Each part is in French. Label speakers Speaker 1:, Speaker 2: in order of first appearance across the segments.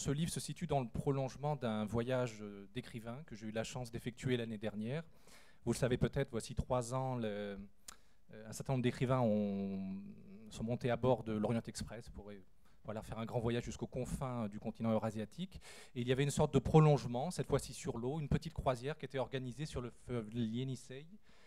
Speaker 1: ce livre se situe dans le prolongement d'un voyage d'écrivain que j'ai eu la chance d'effectuer l'année dernière. Vous le savez peut-être, voici 3 ans, un certain nombre d'écrivains sont montés à bord de l'Orient Express pour voilà, faire un grand voyage jusqu'aux confins du continent eurasiatique. Et il y avait une sorte de prolongement, cette fois-ci sur l'eau, une petite croisière qui était organisée sur le fleuve Ienisseï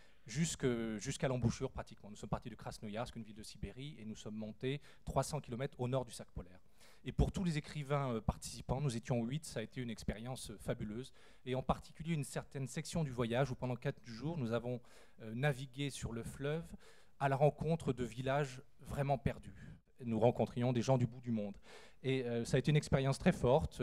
Speaker 1: jusqu'à l'embouchure pratiquement. Nous sommes partis de Krasnoïarsk, une ville de Sibérie, et nous sommes montés 300 km au nord du cercle polaire. Et pour tous les écrivains participants, nous étions 8, ça a été une expérience fabuleuse, et en particulier une certaine section du voyage où pendant 4 jours, nous avons navigué sur le fleuve à la rencontre de villages vraiment perdus. Nous rencontrions des gens du bout du monde. Et ça a été une expérience très forte.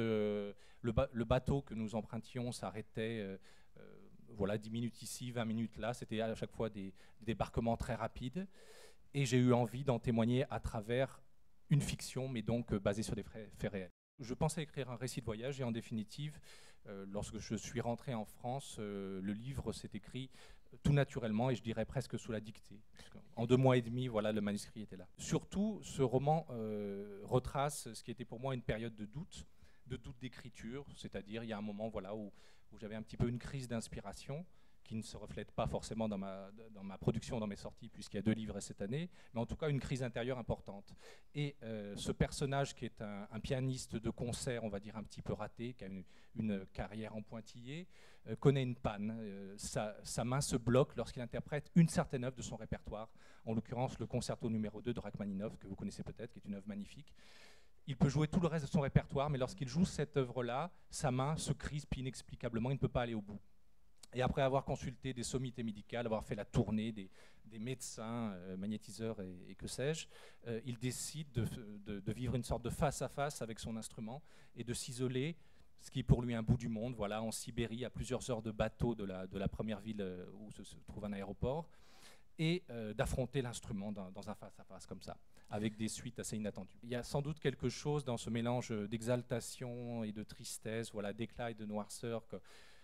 Speaker 1: Le bateau que nous empruntions s'arrêtait voilà, 10 minutes ici, 20 minutes là. C'était à chaque fois des débarquements très rapides. Et j'ai eu envie d'en témoigner à travers une fiction, mais donc basée sur des faits réels. Je pensais écrire un récit de voyage et en définitive, lorsque je suis rentré en France, le livre s'est écrit tout naturellement et je dirais presque sous la dictée. En 2 mois et demi, voilà, le manuscrit était là. Surtout, ce roman retrace ce qui était pour moi une période de doute d'écriture, c'est-à-dire il y a un moment voilà, où j'avais un petit peu une crise d'inspiration qui ne se reflète pas forcément dans ma production, dans mes sorties, puisqu'il y a 2 livres cette année, mais en tout cas une crise intérieure importante. Et ce personnage qui est un pianiste de concert, on va dire un petit peu raté, qui a une carrière en pointillé, connaît une panne. Sa main se bloque lorsqu'il interprète une certaine œuvre de son répertoire, en l'occurrence le concerto numéro 2 de Rachmaninov, que vous connaissez peut-être, qui est une œuvre magnifique. Il peut jouer tout le reste de son répertoire, mais lorsqu'il joue cette œuvre-là, sa main se crispe inexplicablement, il ne peut pas aller au bout. Et après avoir consulté des sommités médicales, avoir fait la tournée des médecins, magnétiseurs et que sais-je, il décide de vivre une sorte de face-à-face avec son instrument et de s'isoler, ce qui est pour lui un bout du monde, voilà, en Sibérie, à plusieurs heures de bateau de la première ville où se trouve un aéroport, et d'affronter l'instrument dans un face-à-face comme ça, avec des suites assez inattendues. Il y a sans doute quelque chose dans ce mélange d'exaltation et de tristesse, voilà, d'éclat et de noirceur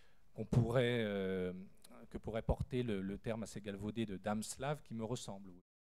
Speaker 1: que pourrait porter le terme assez galvaudé de dame slave qui me ressemble.